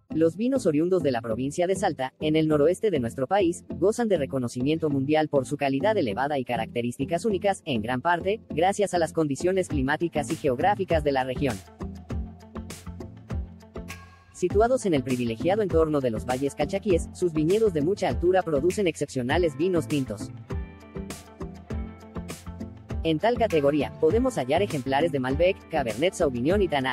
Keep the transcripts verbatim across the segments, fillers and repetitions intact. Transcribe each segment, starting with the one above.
Los vinos oriundos de la provincia de Salta, en el noroeste de nuestro país, gozan de reconocimiento mundial por su calidad elevada y características únicas, en gran parte, gracias a las condiciones climáticas y geográficas de la región. Situados en el privilegiado entorno de los valles calchaquíes, sus viñedos de mucha altura producen excepcionales vinos tintos. En tal categoría, podemos hallar ejemplares de Malbec, Cabernet Sauvignon y Tannat.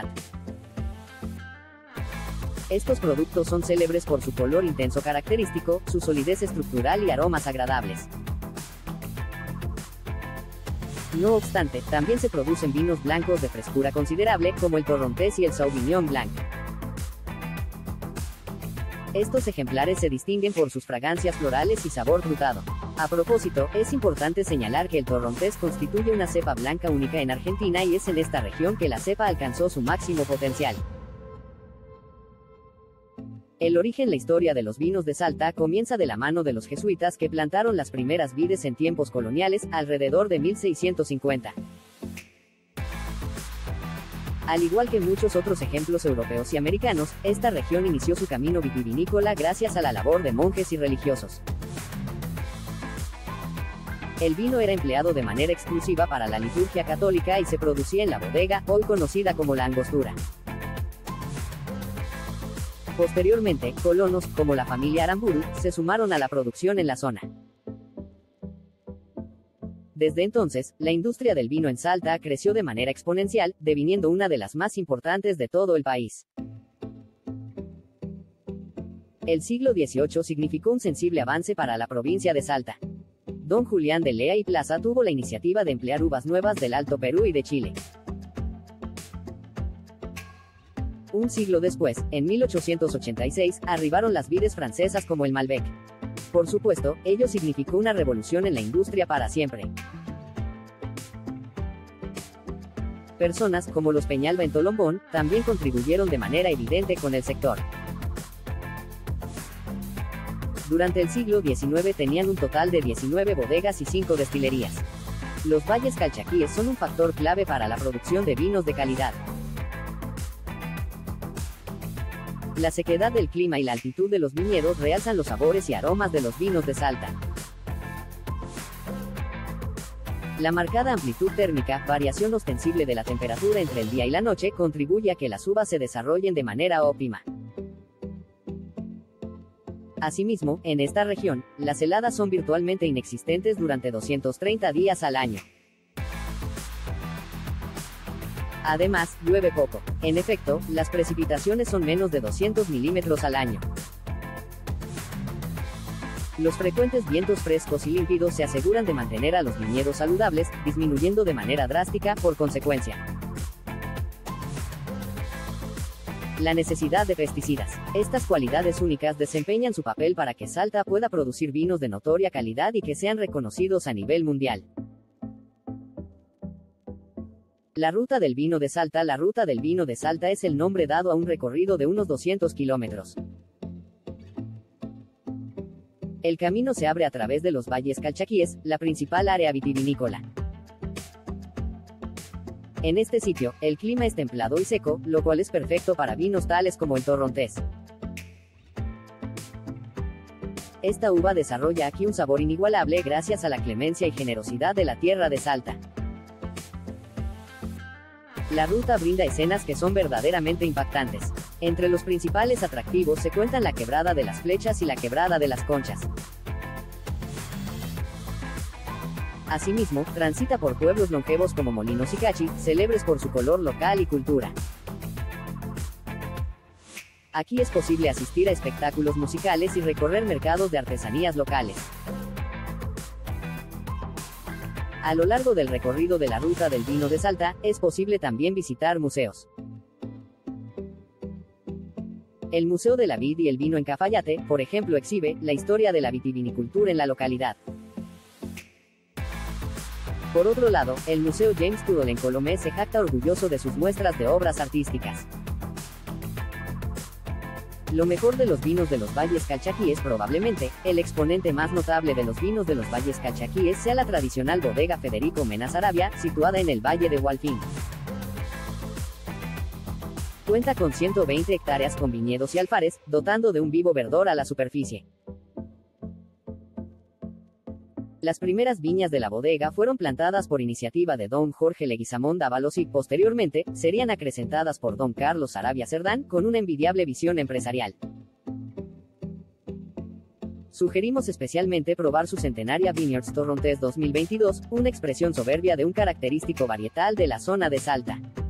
Estos productos son célebres por su color intenso característico, su solidez estructural y aromas agradables. No obstante, también se producen vinos blancos de frescura considerable, como el Torrontés y el Sauvignon Blanc. Estos ejemplares se distinguen por sus fragancias florales y sabor frutado. A propósito, es importante señalar que el Torrontés constituye una cepa blanca única en Argentina y es en esta región que la cepa alcanzó su máximo potencial. El origen, la historia de los vinos de Salta comienza de la mano de los jesuitas que plantaron las primeras vides en tiempos coloniales, alrededor de mil seiscientos cincuenta. Al igual que muchos otros ejemplos europeos y americanos, esta región inició su camino vitivinícola gracias a la labor de monjes y religiosos. El vino era empleado de manera exclusiva para la liturgia católica y se producía en la bodega, hoy conocida como la angostura. Posteriormente, colonos, como la familia Aramburu, se sumaron a la producción en la zona. Desde entonces, la industria del vino en Salta creció de manera exponencial, deviniendo una de las más importantes de todo el país. El siglo dieciocho significó un sensible avance para la provincia de Salta. Don Julián de Lea y Plaza tuvo la iniciativa de emplear uvas nuevas del Alto Perú y de Chile. Un siglo después, en mil ochocientos ochenta y seis, arribaron las vides francesas como el Malbec. Por supuesto, ello significó una revolución en la industria para siempre. Personas, como los Peñalba en Tolombón, también contribuyeron de manera evidente con el sector. Durante el siglo diecinueve tenían un total de diecinueve bodegas y cinco destilerías. Los valles calchaquíes son un factor clave para la producción de vinos de calidad. La sequedad del clima y la altitud de los viñedos realzan los sabores y aromas de los vinos de Salta. La marcada amplitud térmica, variación ostensible de la temperatura entre el día y la noche, contribuye a que las uvas se desarrollen de manera óptima. Asimismo, en esta región, las heladas son virtualmente inexistentes durante doscientos treinta días al año. Además, llueve poco. En efecto, las precipitaciones son menos de doscientos milímetros al año. Los frecuentes vientos frescos y límpidos se aseguran de mantener a los viñedos saludables, disminuyendo de manera drástica, por consecuencia, la necesidad de pesticidas. Estas cualidades únicas desempeñan su papel para que Salta pueda producir vinos de notoria calidad y que sean reconocidos a nivel mundial. La Ruta del Vino de Salta. La Ruta del Vino de Salta es el nombre dado a un recorrido de unos doscientos kilómetros. El camino se abre a través de los valles calchaquíes, la principal área vitivinícola. En este sitio, el clima es templado y seco, lo cual es perfecto para vinos tales como el Torrontés. Esta uva desarrolla aquí un sabor inigualable gracias a la clemencia y generosidad de la tierra de Salta. La ruta brinda escenas que son verdaderamente impactantes. Entre los principales atractivos se cuentan la Quebrada de las Flechas y la Quebrada de las Conchas. Asimismo, transita por pueblos longevos como Molinos y Cachi, célebres por su color local y cultura. Aquí es posible asistir a espectáculos musicales y recorrer mercados de artesanías locales. A lo largo del recorrido de la Ruta del Vino de Salta, es posible también visitar museos. El Museo de la Vid y el Vino en Cafayate, por ejemplo, exhibe la historia de la vitivinicultura en la localidad. Por otro lado, el Museo James Turrell en Colomé se jacta orgulloso de sus muestras de obras artísticas. Lo mejor de los vinos de los valles calchaquíes, probablemente, el exponente más notable de los vinos de los valles calchaquíes sea la tradicional bodega Federico Mena Saravia, situada en el Valle de Hualfín. Cuenta con ciento veinte hectáreas con viñedos y alfares, dotando de un vivo verdor a la superficie. Las primeras viñas de la bodega fueron plantadas por iniciativa de don Jorge Leguizamón Dávalos y, posteriormente, serían acrecentadas por don Carlos Sarabia Cerdán, con una envidiable visión empresarial. Sugerimos especialmente probar su centenaria Vineyards Torrontés dos mil veintidós, una expresión soberbia de un característico varietal de la zona de Salta.